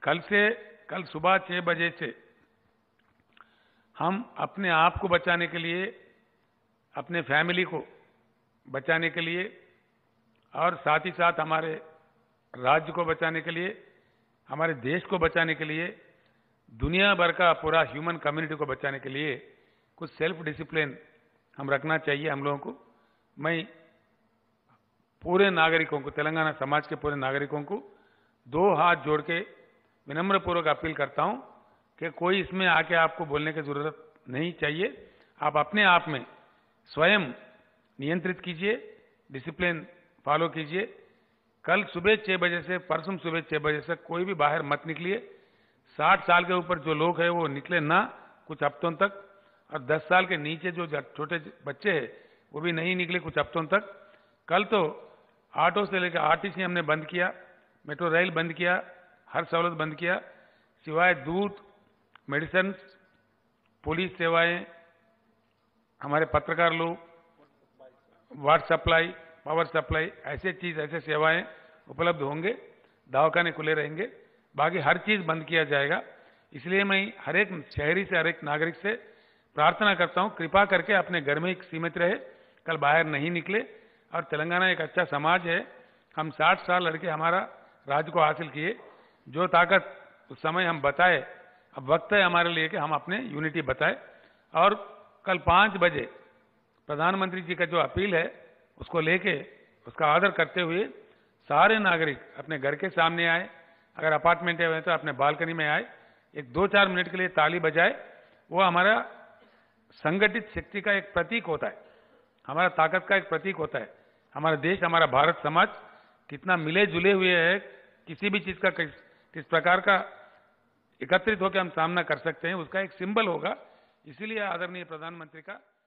कल सुबह 6 बजे से हम अपने आप को बचाने के लिए, अपने फैमिली को बचाने के लिए और साथ ही साथ हमारे राज्य को बचाने के लिए, हमारे देश को बचाने के लिए, दुनिया भर का पूरा ह्यूमन कम्युनिटी को बचाने के लिए कुछ सेल्फ डिसिप्लिन हम रखना चाहिए हम लोगों को। मैं पूरे नागरिकों को, तेलंगाना समाज के पूरे नागरिकों को 2 हाथ जोड़ के विनम्र पूर्वक अपील करता हूं कि कोई इसमें आके आपको बोलने की जरूरत नहीं चाहिए। आप अपने आप में स्वयं नियंत्रित कीजिए, डिसिप्लिन फॉलो कीजिए। कल सुबह 6 बजे से परसों सुबह 6 बजे से कोई भी बाहर मत निकलिए। 60 साल के ऊपर जो लोग हैं वो निकले ना कुछ हफ्तों तक, और 10 साल के नीचे जो छोटे बच्चे हैं वो भी नहीं निकले कुछ हफ्तों तक। कल तो ऑटो से लेकर आरटीसी हमने बंद किया, मेट्रो रेल बंद किया, हर सहूलत बंद किया, सिवाय दूध, मेडिसिन, पुलिस सेवाएं, हमारे पत्रकार लोग, वाटर सप्लाई, पावर सप्लाई, ऐसे सेवाएं उपलब्ध होंगे, दवाखाने खुले रहेंगे, बाकी हर चीज बंद किया जाएगा। इसलिए मैं हर एक शहरी से, हर एक नागरिक से प्रार्थना करता हूं, कृपा करके अपने घर में सीमित रहे, कल बाहर नहीं निकले। और तेलंगाना एक अच्छा समाज है, हम 60 साल लड़के हमारा राज्य को हासिल किए, जो ताकत उस समय हम बताए, अब वक्त है हमारे लिए कि हम अपने यूनिटी बताए। और कल 5 बजे प्रधानमंत्री जी का जो अपील है उसको लेके, उसका आदर करते हुए सारे नागरिक अपने घर के सामने आए, अगर अपार्टमेंट है तो अपने बालकनी में आए, एक 2-4 मिनट के लिए ताली बजाए। वो हमारा संगठित शक्ति का एक प्रतीक होता है, हमारा ताकत का एक प्रतीक होता है। हमारा देश, हमारा भारत समाज कितना मिले जुले हुए है, किसी भी चीज का किस प्रकार का एकत्रित होकर हम सामना कर सकते हैं, उसका एक सिंबल होगा। इसीलिए आदरणीय प्रधानमंत्री का